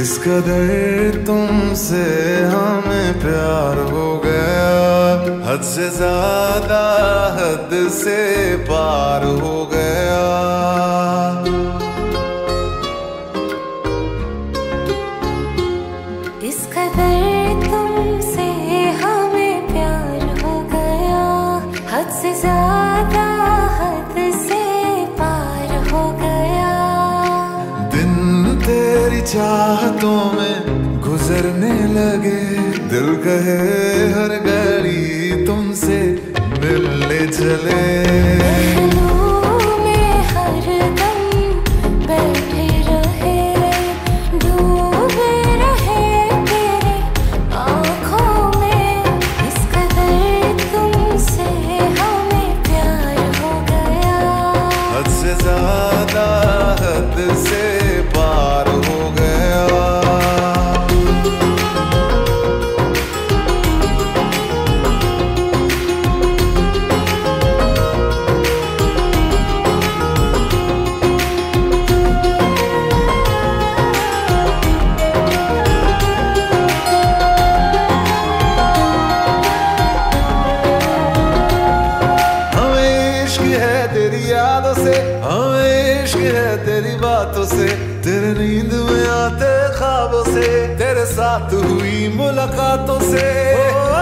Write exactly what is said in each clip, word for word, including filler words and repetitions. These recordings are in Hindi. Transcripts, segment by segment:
इस कदर तुमसे हमें प्यार हो गया, हद से ज्यादा हद से पार हो गया। इस कदर तुमसे हमें प्यार हो गया, हद से ज्यादा हद से पार हो गया। दिन तेरी चाहतों में गुजरने लगे, दिल कहे हर घड़ी तुमसे मिलने चले। ज्यादा हद से पार हो गया। हमें इश्क है तेरी यादों से, हमें इश्क है तेरी बातों से, तेरे नींद में आते ख्वाबों से, तेरे साथ हुई मुलाकातों से। ओ,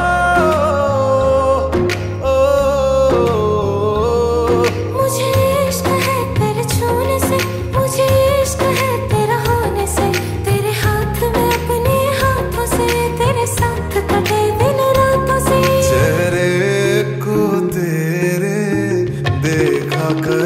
ओ, ओ, ओ, मुझे इश्क है तेरे छूने से, मुझे इश्क है तेरा होने से, तेरे हाथ में अपने हाथों से, तेरे साथ कटे दिन रातों से। चेहरे को तेरे देखा कर